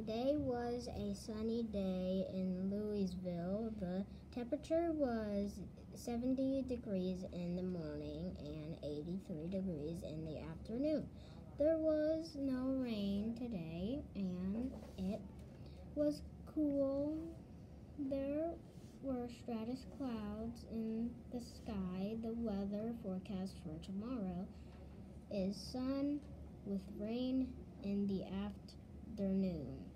Today was a sunny day in Louisville. The temperature was 70 degrees in the morning and 83 degrees in the afternoon. There was no rain today and it was cool. There were stratus clouds in the sky. The weather forecast for tomorrow is sun with rain in the afternoon.